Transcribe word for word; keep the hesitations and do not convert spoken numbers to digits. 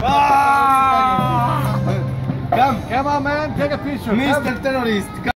Ah! Come, come on, man, take a picture. Mister Terrorist.